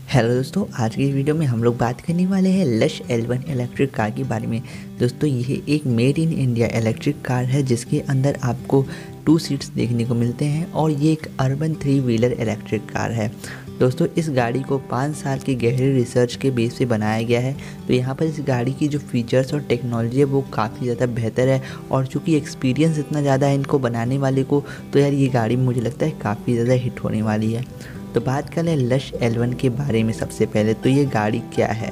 Hello दोस्तों, आज की वीडियो में हम लोग बात करने वाले हैं लश L1 इलेक्ट्रिक कार के बारे में। दोस्तों ये एक made in India electric car है जिसके अंदर आपको 2 सीट्स देखने को मिलते हैं और ये एक अर्बन 3 व्हीलर इलेक्ट्रिक कार है। दोस्तों इस गाड़ी को 5 साल की गहरी रिसर्च के बेस पे बनाया गया है। तो यहाँ पर इस गाड़ी की जो फीचर्स और टेक्नोलॉजी है वो काफ़ी ज़्यादा बेहतर है और चूँकि एक्सपीरियंस इतना ज़्यादा है इनको बनाने वाले को, तो यार ये गाड़ी मुझे लगता है काफ़ी ज़्यादा हिट होने वाली है। तो बात कर लें लश L1 के बारे में। सबसे पहले तो ये गाड़ी क्या है,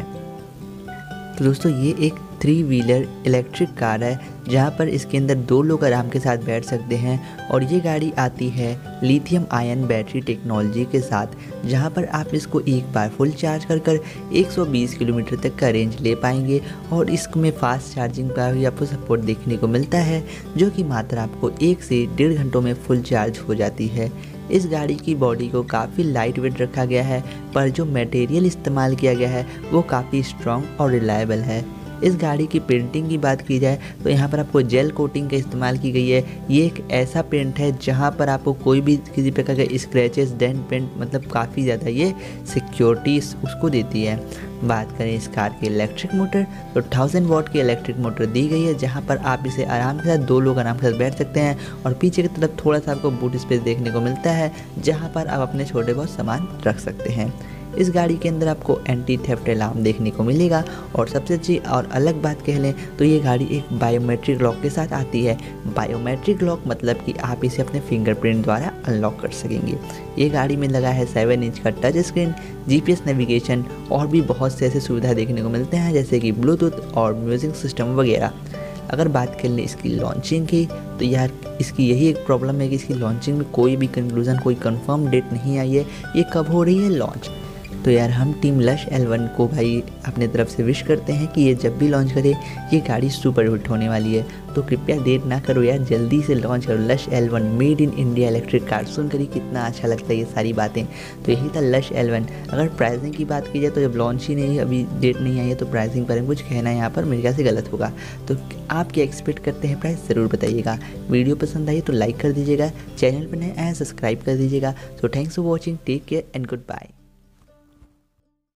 तो दोस्तों ये एक 3 व्हीलर इलेक्ट्रिक कार है जहाँ पर इसके अंदर 2 लोग आराम के साथ बैठ सकते हैं और ये गाड़ी आती है लिथियम आयन बैटरी टेक्नोलॉजी के साथ, जहाँ पर आप इसको एक बार फुल चार्ज कर 120 किलोमीटर तक का रेंज ले पाएंगे और इसमें फास्ट चार्जिंग का भी आपको सपोर्ट देखने को मिलता है, जो कि मात्र आपको 1 से 1.5 घंटों में फुल चार्ज हो जाती है। इस गाड़ी की बॉडी को काफ़ी लाइट वेट रखा गया है, पर जो मटेरियल इस्तेमाल किया गया है वो काफ़ी स्ट्रॉन्ग और रिलायबल है। इस गाड़ी की पेंटिंग की बात की जाए तो यहाँ पर आपको जेल कोटिंग का इस्तेमाल की गई है। ये एक ऐसा पेंट है जहाँ पर आपको कोई भी किसी प्रकार के स्क्रैचेस डेंट पेंट मतलब काफ़ी ज़्यादा ये सिक्योरिटी उसको देती है। बात करें इस कार के इलेक्ट्रिक मोटर, तो 1000 वॉट की इलेक्ट्रिक मोटर दी गई है जहाँ पर आप इसे आराम के साथ 2 लोग आराम के साथ बैठ सकते हैं और पीछे की तरफ थोड़ा सा आपको बूट स्पेस देखने को मिलता है जहाँ पर आप अपने छोटे बहुत सामान रख सकते हैं। इस गाड़ी के अंदर आपको एंटी थेफ्ट अलार्म देखने को मिलेगा और सबसे अच्छी और अलग बात कह लें तो ये गाड़ी एक बायोमेट्रिक लॉक के साथ आती है। बायोमेट्रिक लॉक मतलब कि आप इसे अपने फिंगरप्रिंट द्वारा अनलॉक कर सकेंगे। ये गाड़ी में लगा है 7 इंच का टच स्क्रीन, GPS नेविगेशन और भी बहुत से ऐसे सुविधा देखने को मिलते हैं जैसे कि ब्लूटूथ और म्यूजिक सिस्टम वगैरह। अगर बात कर लें इसकी लॉन्चिंग की, तो यार इसकी यही एक प्रॉब्लम है कि इसकी लॉन्चिंग में कोई भी कंक्लूजन, कोई कंफर्म डेट नहीं आई है ये कब हो रही है लॉन्च। तो यार हम टीम लश L1 को भाई अपने तरफ से विश करते हैं कि ये जब भी लॉन्च करे ये गाड़ी सुपर हिट होने वाली है। तो कृपया देर ना करो यार, जल्दी से लॉन्च करो लश L1 made in India electric car. सुन कर ही कितना अच्छा लगता है ये सारी बातें। तो यही था लश L1। अगर प्राइसिंग की बात की जाए तो जब लॉन्च ही नहीं, अभी डेट नहीं आई है, तो प्राइसिंग पर कुछ कहना यहाँ पर मेरे ख्याल से गलत होगा। तो आप क्या एक्सपेक्ट करते हैं प्राइस ज़रूर बताइएगा। वीडियो पसंद आई तो लाइक कर दीजिएगा, चैनल पर नए आए सब्सक्राइब कर दीजिएगा। So thanks for watching, take care and good bye.